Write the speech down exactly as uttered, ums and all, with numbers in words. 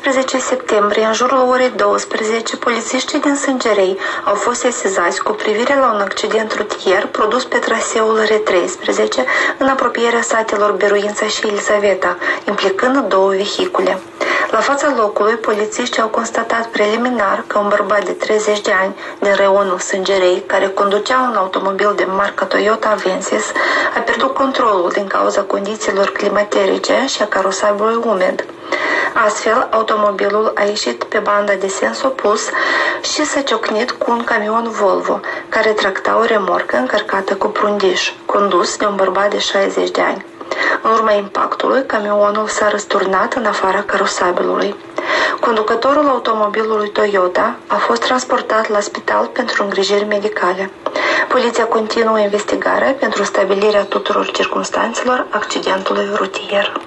paisprezece septembrie, în jurul orei douăsprezece, polițiștii din Sângerei au fost sesizați cu privire la un accident rutier produs pe traseul R treisprezece în apropierea satelor Biruința și Elisaveta, implicând două vehicule. La fața locului, polițiștii au constatat preliminar că un bărbat de treizeci de ani din reionul Sângerei, care conducea un automobil de marca Toyota Avensis, a pierdut controlul din cauza condițiilor climaterice și a carosabilului umed. Astfel, automobilul a ieșit pe banda de sens opus și s-a ciocnit cu un camion Volvo, care tracta o remorcă încărcată cu prundiș, condus de un bărbat de șaizeci de ani. În urma impactului, camionul s-a răsturnat în afara carosabilului. Conducătorul automobilului Toyota a fost transportat la spital pentru îngrijiri medicale. Poliția continuă investigarea pentru stabilirea tuturor circumstanțelor accidentului rutier.